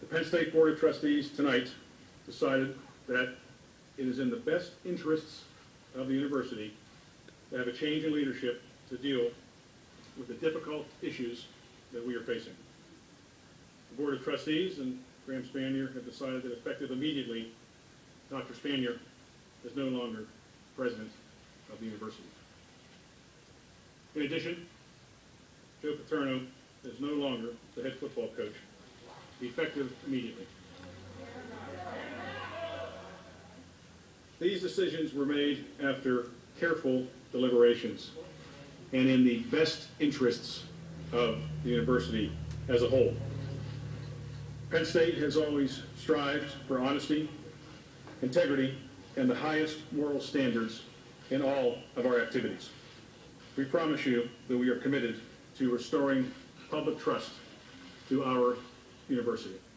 The Penn State Board of Trustees tonight decided that it is in the best interests of the university to have a change in leadership to deal with the difficult issues that we are facing. The Board of Trustees and Graham Spanier have decided that effective immediately, Dr. Spanier is no longer president of the university. In addition, Joe Paterno is no longer the head football coach, effective immediately. These decisions were made after careful deliberations and in the best interests of the university as a whole. Penn State has always strived for honesty, integrity, and the highest moral standards in all of our activities. We promise you that we are committed to restoring public trust to our university.